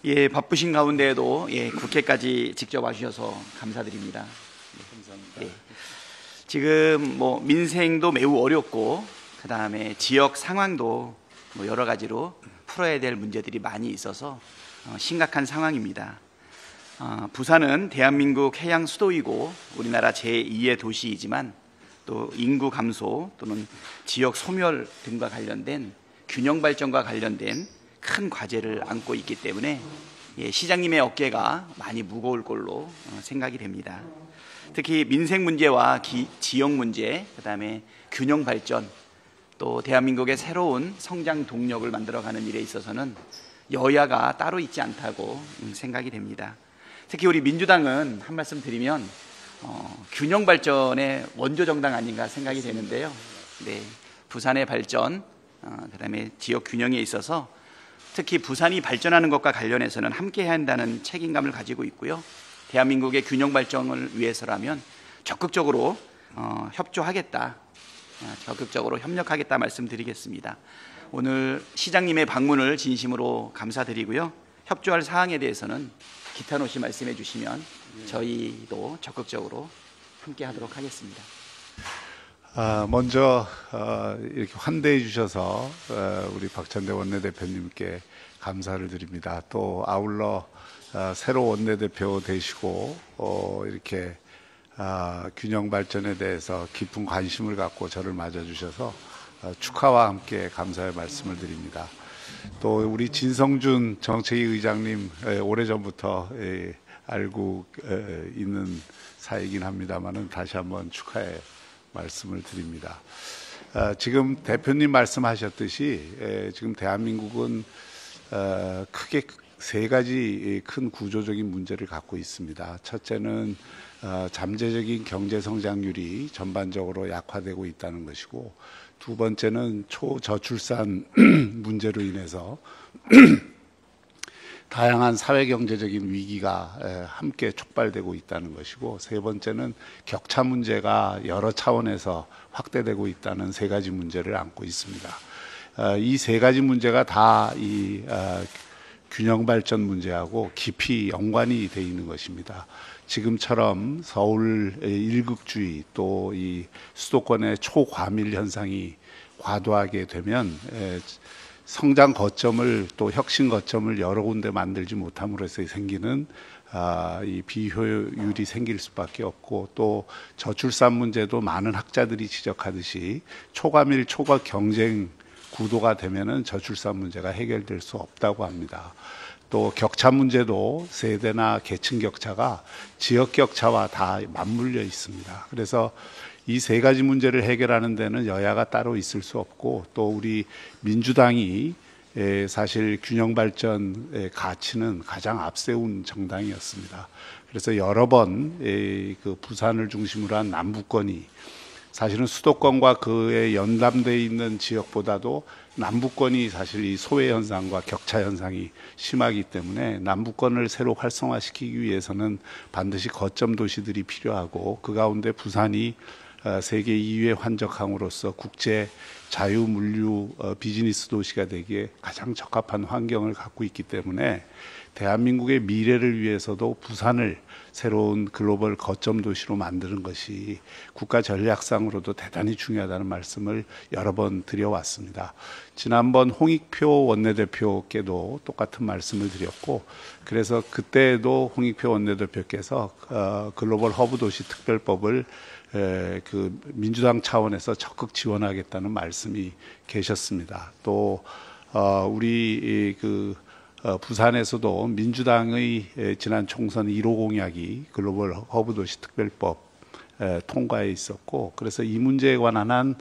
예, 바쁘신 가운데에도 국회까지 직접 와주셔서 감사드립니다. 감사합니다. 예. 지금 민생도 매우 어렵고 그 다음에 지역 상황도 여러 가지로 풀어야 될 문제들이 많이 있어서 심각한 상황입니다. 부산은 대한민국 해양 수도이고 우리나라 제2의 도시이지만 또 인구 감소 또는 지역 소멸 등과 관련된 균형 발전과 관련된 큰 과제를 안고 있기 때문에 시장님의 어깨가 많이 무거울 걸로 생각이 됩니다. 특히 민생 문제와 지역 문제, 그다음에 균형 발전, 또 대한민국의 새로운 성장 동력을 만들어가는 일에 있어서는 여야가 따로 있지 않다고 생각이 됩니다. 특히 우리 민주당은 한 말씀 드리면 균형 발전의 원조 정당 아닌가 생각이 되는데요. 네, 부산의 발전, 그다음에 지역 균형에 있어서 특히 부산이 발전하는 것과 관련해서는 함께 해야 한다는 책임감을 가지고 있고요. 대한민국의 균형 발전을 위해서라면 적극적으로 협조하겠다, 적극적으로 협력하겠다 말씀드리겠습니다. 오늘 시장님의 방문을 진심으로 감사드리고요. 협조할 사항에 대해서는 기탄 없이 말씀해 주시면 저희도 적극적으로 함께 하도록 하겠습니다. 먼저 이렇게 환대해 주셔서 우리 박찬대 원내대표님께 감사를 드립니다. 또 아울러 새로 원내대표 되시고 이렇게 균형 발전에 대해서 깊은 관심을 갖고 저를 맞아주셔서 축하와 함께 감사의 말씀을 드립니다. 또 우리 진성준 정책위 의장님 오래전부터 알고 있는 사이긴 합니다만은 다시 한번 축하의 말씀을 드립니다. 지금 대표님 말씀하셨듯이 지금 대한민국은 크게 세 가지 큰 구조적인 문제를 갖고 있습니다. 첫째는 잠재적인 경제 성장률이 전반적으로 약화되고 있다는 것이고, 두 번째는 초저출산 문제로 인해서 다양한 사회경제적인 위기가 함께 촉발되고 있다는 것이고, 세 번째는 격차 문제가 여러 차원에서 확대되고 있다는 세 가지 문제를 안고 있습니다. 이 세 가지 문제가 다 이 균형 발전 문제하고 깊이 연관이 되어 있는 것입니다. 지금처럼 서울 일극주의 또 이 수도권의 초과밀 현상이 과도하게 되면 성장 거점을 또 혁신 거점을 여러 군데 만들지 못함으로써 생기는 이 비효율이 생길 수밖에 없고, 또 저출산 문제도 많은 학자들이 지적하듯이 초과밀 초과 경쟁 구도가 되면은 저출산 문제가 해결될 수 없다고 합니다. 또 격차 문제도 세대나 계층 격차가 지역 격차와 다 맞물려 있습니다. 그래서 이 세 가지 문제를 해결하는 데는 여야가 따로 있을 수 없고, 또 우리 민주당이 사실 균형 발전의 가치는 가장 앞세운 정당이었습니다. 그래서 여러 번 그 부산을 중심으로 한 남부권이 사실은 수도권과 그에 연담되어 있는 지역보다도 남부권이 사실 이 소외 현상과 격차 현상이 심하기 때문에 남부권을 새로 활성화시키기 위해서는 반드시 거점 도시들이 필요하고, 그 가운데 부산이 세계 2위의 환적항으로서 국제 자유물류 비즈니스 도시가 되기에 가장 적합한 환경을 갖고 있기 때문에 대한민국의 미래를 위해서도 부산을 새로운 글로벌 거점 도시로 만드는 것이 국가 전략상으로도 대단히 중요하다는 말씀을 여러 번 드려왔습니다. 지난번 홍익표 원내대표께도 똑같은 말씀을 드렸고, 그래서 그때도 홍익표 원내대표께서 글로벌 허브 도시 특별법을 그 민주당 차원에서 적극 지원하겠다는 말씀이 계셨습니다. 또 우리 부산에서도 민주당의 지난 총선 1호 공약이 글로벌 허브 도시 특별법 통과에 있었고, 그래서 이 문제에 관한 한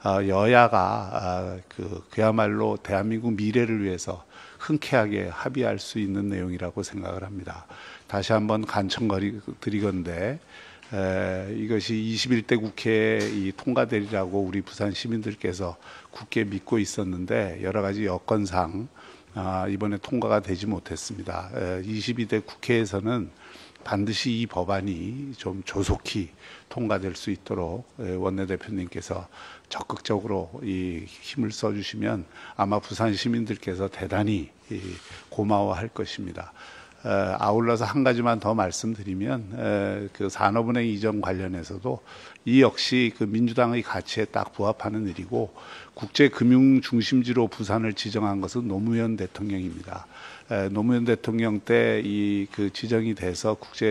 여야가 그야말로 대한민국 미래를 위해서 흔쾌하게 합의할 수 있는 내용이라고 생각을 합니다. 다시 한번 간청드리건대 이것이 21대 국회에 통과되리라고 우리 부산 시민들께서 굳게 믿고 있었는데 여러 가지 여건상 이번에 통과가 되지 못했습니다. 22대 국회에서는 반드시 이 법안이 좀 조속히 통과될 수 있도록 원내대표님께서 적극적으로 이 힘을 써주시면 아마 부산 시민들께서 대단히 고마워할 것입니다. 아울러서 한 가지만 더 말씀드리면 그 산업은행 이전 관련해서도 이 역시 그 민주당의 가치에 딱 부합하는 일이고 국제금융 중심지로 부산을 지정한 것은 노무현 대통령입니다. 노무현 대통령 때 이 그 지정이 돼서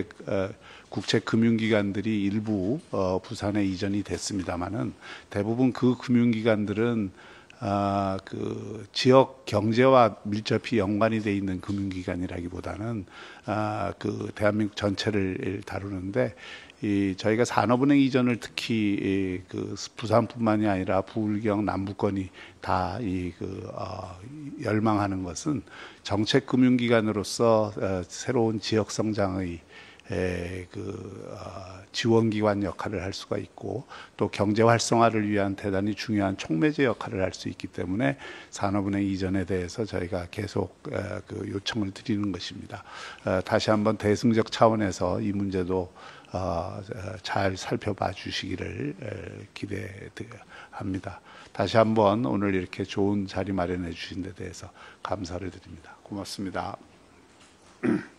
국제금융기관들이 일부 부산에 이전이 됐습니다마는 대부분 그 금융기관들은 그 지역 경제와 밀접히 연관이 돼 있는 금융기관이라기보다는 그 대한민국 전체를 다루는데 저희가 산업은행 이전을 특히 그 부산뿐만이 아니라 부울경 남부권이 다 열망하는 것은 정책금융기관으로서 새로운 지역 성장의 지원기관 역할을 할 수가 있고 또 경제 활성화를 위한 대단히 중요한 촉매제 역할을 할 수 있기 때문에 산업은행 이전에 대해서 저희가 계속 그 요청을 드리는 것입니다. 다시 한번 대승적 차원에서 이 문제도 잘 살펴봐 주시기를 기대합니다. 다시 한번 오늘 이렇게 좋은 자리 마련해 주신 데 대해서 감사를 드립니다. 고맙습니다.